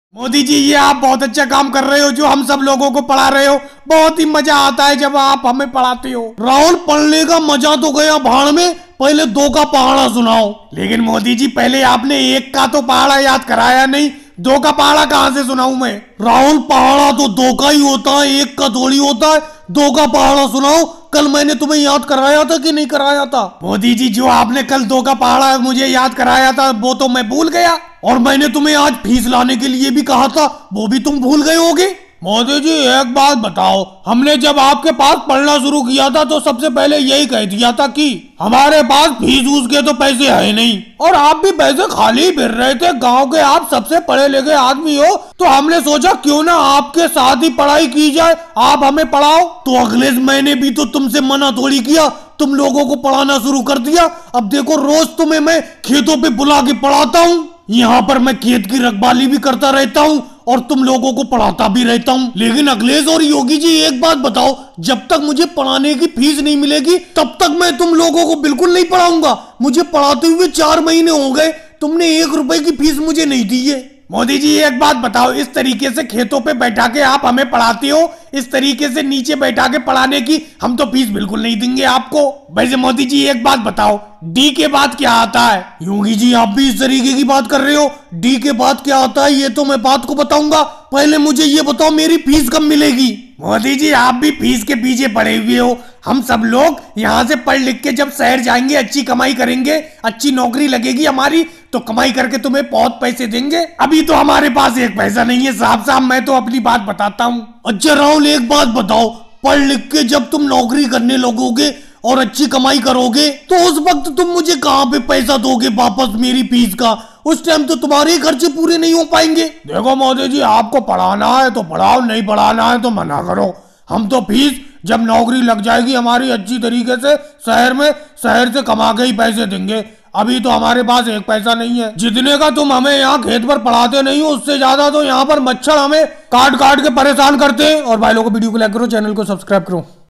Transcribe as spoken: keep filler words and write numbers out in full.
मोदी जी, ये आप बहुत अच्छा काम कर रहे हो जो हम सब लोगों को पढ़ा रहे हो। बहुत ही मजा आता है जब आप हमें पढ़ाते हो। राहुल, पढ़ने का मजा तो गया भाड़ में, पहले दो का पहाड़ा सुनाओ। लेकिन मोदी जी, पहले आपने एक का तो पहाड़ा याद कराया नहीं, दो का पहाड़ा कहाँ से सुनाऊं मैं? राहुल, पहाड़ा तो दो का ही होता है, एक का थोड़ी होता है। दो का पहाड़ा सुनाओ। कल मैंने तुम्हें याद कराया था कि नहीं कराया था? मोदी जी, जो आपने कल दो का पहाड़ा मुझे याद कराया था वो तो मैं भूल गया, और मैंने तुम्हें आज फीस लाने के लिए भी कहा था, वो भी तुम भूल गए होगे। मोदी जी, एक बात बताओ, हमने जब आपके पास पढ़ना शुरू किया था तो सबसे पहले यही कह दिया था कि हमारे पास फीस ऊस के तो पैसे है नहीं, और आप भी पैसे खाली फिर रहे थे। गांव के आप सबसे पढ़े लिखे आदमी हो, तो हमने सोचा क्यों ना आपके साथ ही पढ़ाई की जाए, आप हमें पढ़ाओ। तो अगले महीने भी तो तुमसे मना थोड़ी किया, तुम लोगों को पढ़ाना शुरू कर दिया। अब देखो, रोज तुम्हें मैं खेतों पे बुला के पढ़ाता हूँ। यहाँ पर मैं खेत की रखवाली भी करता रहता हूँ और तुम लोगों को पढ़ाता भी रहता हूँ। लेकिन अखिलेश और योगी जी, एक बात बताओ, जब तक मुझे पढ़ाने की फीस नहीं मिलेगी तब तक मैं तुम लोगों को बिल्कुल नहीं पढ़ाऊंगा। मुझे पढ़ाते हुए चार महीने हो गए, तुमने एक रुपए की फीस मुझे नहीं दी है। मोदी जी, एक बात बताओ, इस तरीके से खेतों पे बैठा के आप हमें पढ़ाते हो, इस तरीके से नीचे बैठा के पढ़ाने की हम तो फीस बिल्कुल नहीं देंगे आपको। वैसे मोदी जी, एक बात बताओ, डी के बाद क्या आता है? योगी जी, आप भी इस तरीके की बात कर रहे हो। डी के बाद क्या आता है ये तो मैं बात को बताऊंगा, पहले मुझे ये बताओ मेरी फीस कब मिलेगी? मोदी जी, आप भी फीस के पीछे पड़े हुए हो। हम सब लोग यहाँ से पढ़ लिख के जब शहर जाएंगे, अच्छी कमाई करेंगे, अच्छी नौकरी लगेगी हमारी, तो कमाई करके तुम्हें बहुत पैसे देंगे। अभी तो हमारे पास एक पैसा नहीं है। साहब साहब, मैं तो अपनी बात बताता हूँ। अच्छा राहुल, एक बात बताओ, पढ़ लिख के जब तुम नौकरी करने लगोगे और अच्छी कमाई करोगे तो उस वक्त तुम मुझे कहाँ पे पैसा दोगे वापस मेरी फीस का? उस टाइम तो तुम्हारे खर्चे पूरे नहीं हो पाएंगे। देखो मोदी जी, आपको पढ़ाना है तो पढ़ाओ, नहीं पढ़ाना है तो मना करो। हम तो फीस जब नौकरी लग जाएगी हमारी अच्छी तरीके से शहर में, शहर से कमा के ही पैसे देंगे। अभी तो हमारे पास एक पैसा नहीं है। जितने का तुम हमें यहाँ खेत पर पढ़ाते नहीं हो, उससे ज्यादा तो यहाँ पर मच्छर हमें काट काट के परेशान करते हैं। और भाई लोगों को वीडियो को लाइक करो, चैनल को सब्सक्राइब करो।